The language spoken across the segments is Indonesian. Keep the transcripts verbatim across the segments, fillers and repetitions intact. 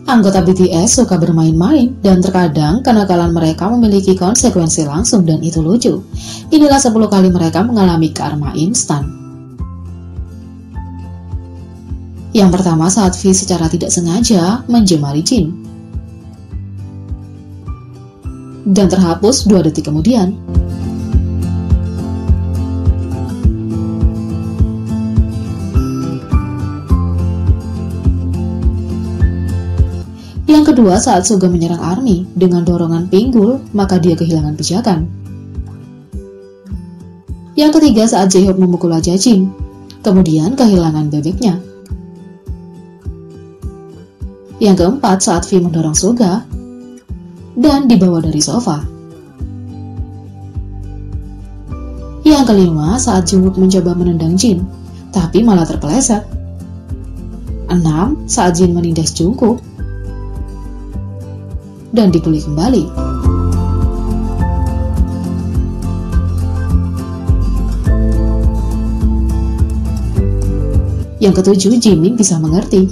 Anggota B T S suka bermain-main dan terkadang kenakalan mereka memiliki konsekuensi langsung dan itu lucu. Inilah sepuluh kali mereka mengalami karma instan. Yang pertama, saat V secara tidak sengaja menjemari Jin dan terhapus dua detik kemudian. Yang kedua, saat Suga menyerang ARMY dengan dorongan pinggul, maka dia kehilangan pijakan. Yang ketiga, saat J-Hope memukul wajah Jin, kemudian kehilangan bebeknya. Yang keempat, saat V mendorong Suga dan dibawa dari sofa. Yang kelima, saat Jungkook mencoba menendang Jin, tapi malah terpeleset. Enam, saat Jin menindas Jungkook dan dipulih kembali. Yang ketujuh, Jimin bisa mengerti.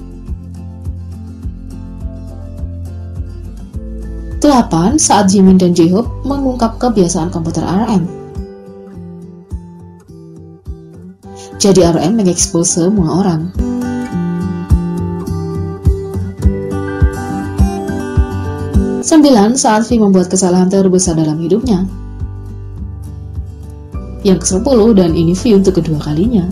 Delapan, saat Jimin dan J-Hope mengungkap kebiasaan komputer R M. Jadi R M mengekspos semua orang. Sembilan, saat V membuat kesalahan terbesar dalam hidupnya. Yang kesepuluh, dan ini V untuk kedua kalinya.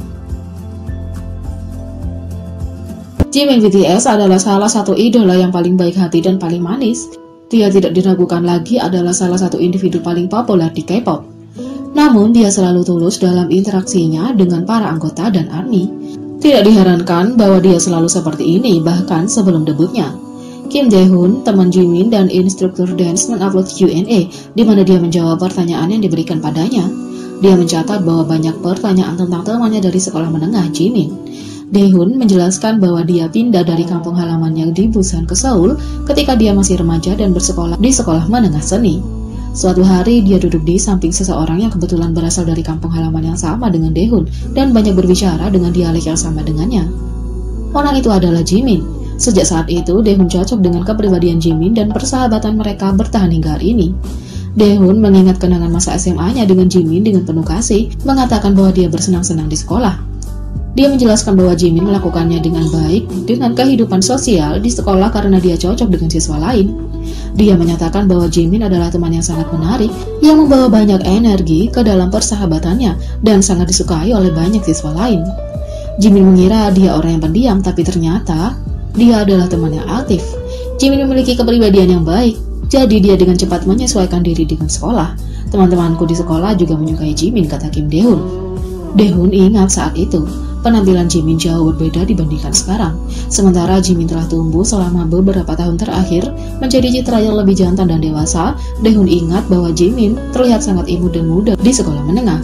Jimin B T S adalah salah satu idola yang paling baik hati dan paling manis. Dia tidak diragukan lagi adalah salah satu individu paling populer di K-pop. Namun, dia selalu tulus dalam interaksinya dengan para anggota dan ARMY. Tidak diherankan bahwa dia selalu seperti ini bahkan sebelum debutnya. Kim Dae-hoon, teman Jimin dan instruktur dance, mengupload Q and A di mana dia menjawab pertanyaan yang diberikan padanya. Dia mencatat bahwa banyak pertanyaan tentang temannya dari sekolah menengah Jimin. Dae-hoon menjelaskan bahwa dia pindah dari kampung halamannya di Busan ke Seoul ketika dia masih remaja dan bersekolah di sekolah menengah seni. Suatu hari dia duduk di samping seseorang yang kebetulan berasal dari kampung halaman yang sama dengan Dae-hoon dan banyak berbicara dengan dialek yang sama dengannya. Orang itu adalah Jimin. Sejak saat itu, Dae-hoon cocok dengan kepribadian Jimin dan persahabatan mereka bertahan hingga hari ini. Dae-hoon mengingat kenangan masa S M A-nya dengan Jimin dengan penuh kasih, mengatakan bahwa dia bersenang-senang di sekolah. Dia menjelaskan bahwa Jimin melakukannya dengan baik dengan kehidupan sosial di sekolah karena dia cocok dengan siswa lain. Dia menyatakan bahwa Jimin adalah teman yang sangat menarik, yang membawa banyak energi ke dalam persahabatannya dan sangat disukai oleh banyak siswa lain. Jimin mengira dia orang yang pendiam, tapi ternyata dia adalah teman yang aktif. Jimin memiliki kepribadian yang baik, jadi dia dengan cepat menyesuaikan diri dengan sekolah. Teman-temanku di sekolah juga menyukai Jimin, kata Kim Dae-hoon. Dae-hoon ingat saat itu, penampilan Jimin jauh berbeda dibandingkan sekarang. Sementara Jimin telah tumbuh selama beberapa tahun terakhir menjadi citra yang lebih jantan dan dewasa, Dae-hoon ingat bahwa Jimin terlihat sangat imut dan muda di sekolah menengah.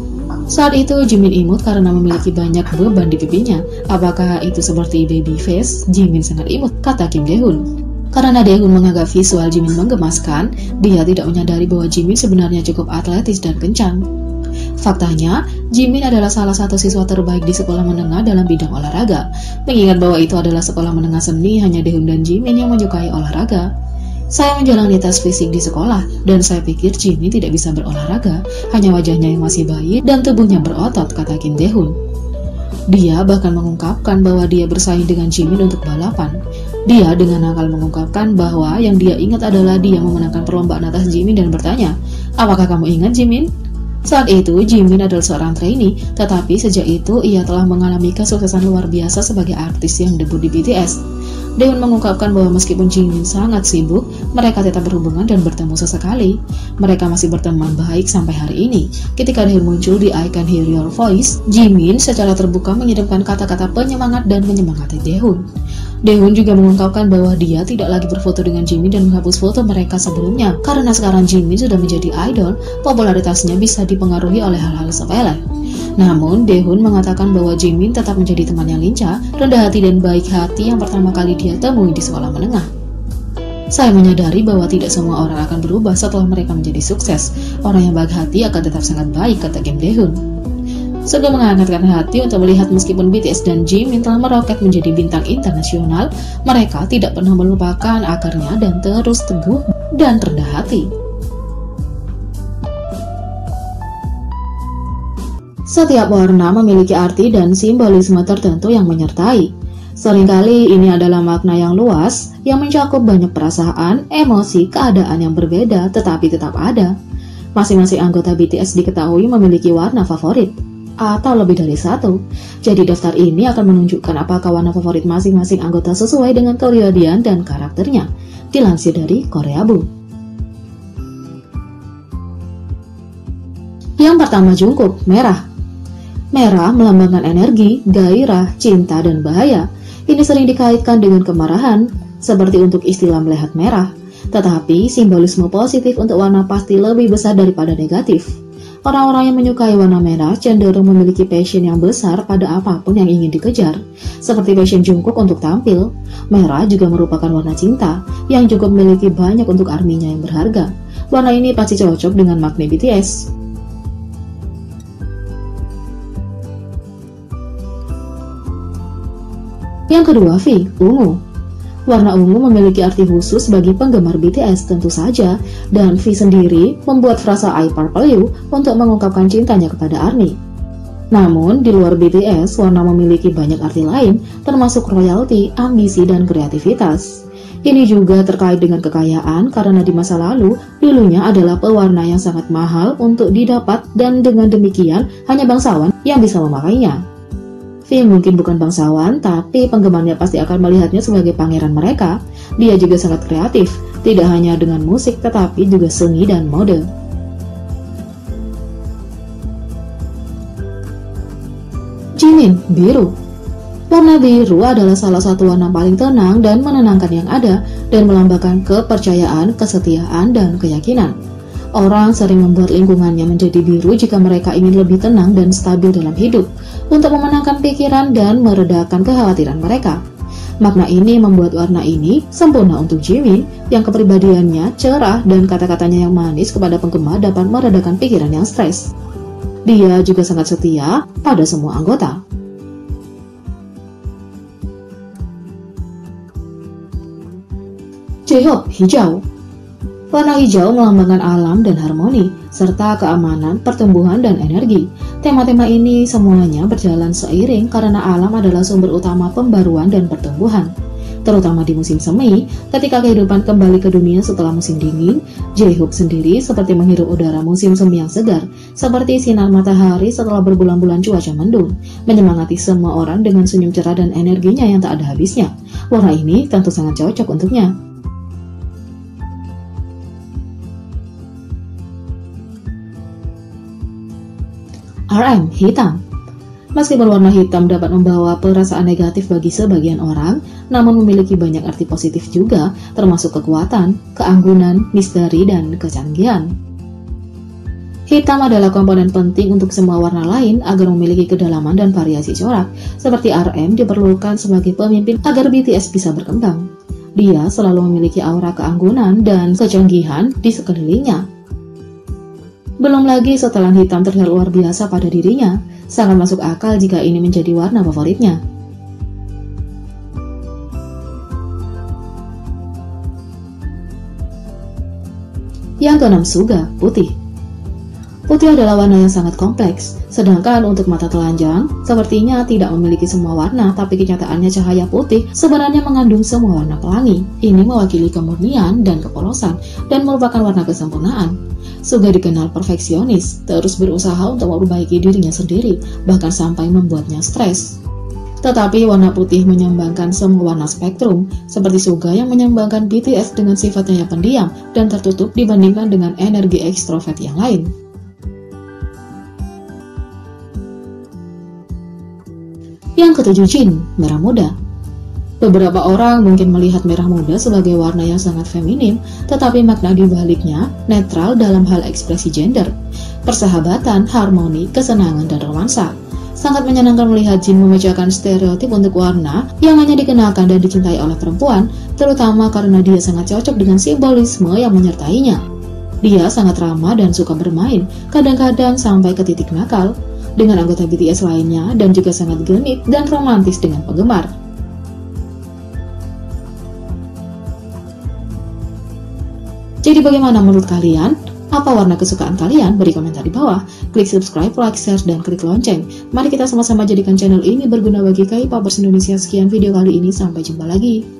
Saat itu Jimin imut karena memiliki banyak beban di pipinya. Apakah itu seperti baby face? Jimin sangat imut, kata Kim Dae-hoon. Karena Dae-hoon menganggap visual Jimin menggemaskan, dia tidak menyadari bahwa Jimin sebenarnya cukup atletis dan kencang. Faktanya, Jimin adalah salah satu siswa terbaik di sekolah menengah dalam bidang olahraga. Mengingat bahwa itu adalah sekolah menengah seni, hanya Dae-hoon dan Jimin yang menyukai olahraga. Saya menjalani tes fisik di sekolah, dan saya pikir Jimin tidak bisa berolahraga, hanya wajahnya yang masih bayi dan tubuhnya berotot, kata Kim Dae-hoon. Dia bahkan mengungkapkan bahwa dia bersaing dengan Jimin untuk balapan. Dia dengan nakal mengungkapkan bahwa yang dia ingat adalah dia memenangkan perlombaan atas Jimin dan bertanya, "Apakah kamu ingat Jimin?" Saat itu, Jimin adalah seorang trainee, tetapi sejak itu ia telah mengalami kesuksesan luar biasa sebagai artis yang debut di B T S. Dae-hoon mengungkapkan bahwa meskipun Jimin sangat sibuk, mereka tetap berhubungan dan bertemu sesekali. Mereka masih berteman baik sampai hari ini. Ketika Dae-hoon muncul di I Can Hear Your Voice, Jimin secara terbuka mengirimkan kata-kata penyemangat dan menyemangati Dae-hoon. Dae-hoon juga mengungkapkan bahwa dia tidak lagi berfoto dengan Jimin dan menghapus foto mereka sebelumnya. Karena sekarang Jimin sudah menjadi idol, popularitasnya bisa dipengaruhi oleh hal-hal sepele. Namun, Dae-hoon mengatakan bahwa Jimin tetap menjadi teman yang lincah, rendah hati dan baik hati yang pertama kali dia temui di sekolah menengah. Saya menyadari bahwa tidak semua orang akan berubah setelah mereka menjadi sukses. Orang yang baik hati akan tetap sangat baik, kata Kim Dae-hoon. Sungguh menghangatkan hati untuk melihat meskipun B T S dan Jimin telah meroket menjadi bintang internasional, mereka tidak pernah melupakan akarnya dan terus teguh dan rendah hati. Setiap warna memiliki arti dan simbolisme tertentu yang menyertai. Seringkali ini adalah makna yang luas yang mencakup banyak perasaan, emosi, keadaan yang berbeda tetapi tetap ada. Masing-masing anggota B T S diketahui memiliki warna favorit, atau lebih dari satu. Jadi daftar ini akan menunjukkan apakah warna favorit masing-masing anggota sesuai dengan kepribadian dan karakternya. Dilansir dari Koreabu. Yang pertama, Jungkook, merah. Merah melambangkan energi, gairah, cinta, dan bahaya. Ini sering dikaitkan dengan kemarahan, seperti untuk istilah melihat merah. Tetapi, simbolisme positif untuk warna pasti lebih besar daripada negatif. Orang-orang yang menyukai warna merah cenderung memiliki passion yang besar pada apapun yang ingin dikejar. Seperti passion Jungkook untuk tampil, merah juga merupakan warna cinta, yang juga memiliki banyak untuk arminya yang berharga. Warna ini pasti cocok dengan makna B T S. Yang kedua, V, ungu. Warna ungu memiliki arti khusus bagi penggemar B T S tentu saja, dan V sendiri membuat frasa I Purple You untuk mengungkapkan cintanya kepada ARMY. Namun, di luar B T S, warna memiliki banyak arti lain, termasuk royalty, ambisi, dan kreativitas. Ini juga terkait dengan kekayaan, karena di masa lalu, dulunya adalah pewarna yang sangat mahal untuk didapat, dan dengan demikian, hanya bangsawan yang bisa memakainya. V mungkin bukan bangsawan, tapi penggemarnya pasti akan melihatnya sebagai pangeran mereka. Dia juga sangat kreatif, tidak hanya dengan musik, tetapi juga seni dan mode. Jimin, biru. Warna biru adalah salah satu warna paling tenang dan menenangkan yang ada, dan melambangkan kepercayaan, kesetiaan, dan keyakinan. Orang sering membuat lingkungannya menjadi biru jika mereka ingin lebih tenang dan stabil dalam hidup, untuk memenangkan pikiran dan meredakan kekhawatiran mereka. Makna ini membuat warna ini sempurna untuk Jimin, yang kepribadiannya cerah dan kata-katanya yang manis kepada penggemar dapat meredakan pikiran yang stres. Dia juga sangat setia pada semua anggota. J-Hope, hijau. Warna hijau melambangkan alam dan harmoni, serta keamanan, pertumbuhan, dan energi. Tema-tema ini semuanya berjalan seiring karena alam adalah sumber utama pembaruan dan pertumbuhan. Terutama di musim semi, ketika kehidupan kembali ke dunia setelah musim dingin, J-Hope sendiri seperti menghirup udara musim semi yang segar, seperti sinar matahari setelah berbulan-bulan cuaca mendung, menyemangati semua orang dengan senyum cerah dan energinya yang tak ada habisnya. Warna ini tentu sangat cocok untuknya. R M, hitam. Meskipun warna hitam dapat membawa perasaan negatif bagi sebagian orang, namun memiliki banyak arti positif juga, termasuk kekuatan, keanggunan, misteri, dan kecanggihan. Hitam adalah komponen penting untuk semua warna lain agar memiliki kedalaman dan variasi corak. Seperti R M diperlukan sebagai pemimpin agar B T S bisa berkembang. Dia selalu memiliki aura keanggunan dan kecanggihan di sekelilingnya. Belum lagi setelan hitam terlihat luar biasa pada dirinya, sangat masuk akal jika ini menjadi warna favoritnya. Yang keenam, Suga, putih. Putih adalah warna yang sangat kompleks, sedangkan untuk mata telanjang, sepertinya tidak memiliki semua warna, tapi kenyataannya cahaya putih sebenarnya mengandung semua warna pelangi. Ini mewakili kemurnian dan kepolosan, dan merupakan warna kesempurnaan. Suga dikenal perfeksionis, terus berusaha untuk memperbaiki dirinya sendiri, bahkan sampai membuatnya stres. Tetapi warna putih menyumbangkan semua warna spektrum, seperti Suga yang menyumbangkan B T S dengan sifatnya yang pendiam dan tertutup dibandingkan dengan energi ekstrovert yang lain. Yang ketujuh, Jin, merah muda. Beberapa orang mungkin melihat merah muda sebagai warna yang sangat feminim, tetapi makna di baliknya netral dalam hal ekspresi gender, persahabatan, harmoni, kesenangan, dan romansa. Sangat menyenangkan melihat Jin memecahkan stereotip untuk warna yang hanya dikenalkan dan dicintai oleh perempuan, terutama karena dia sangat cocok dengan simbolisme yang menyertainya. Dia sangat ramah dan suka bermain, kadang-kadang sampai ke titik nakal. dengan anggota B T S lainnya dan juga sangat genit dan romantis dengan penggemar. Jadi bagaimana menurut kalian? Apa warna kesukaan kalian? Beri komentar di bawah. Klik subscribe, like, share, dan klik lonceng. Mari kita sama-sama jadikan channel ini berguna bagi K-popers Indonesia. Sekian video kali ini, sampai jumpa lagi.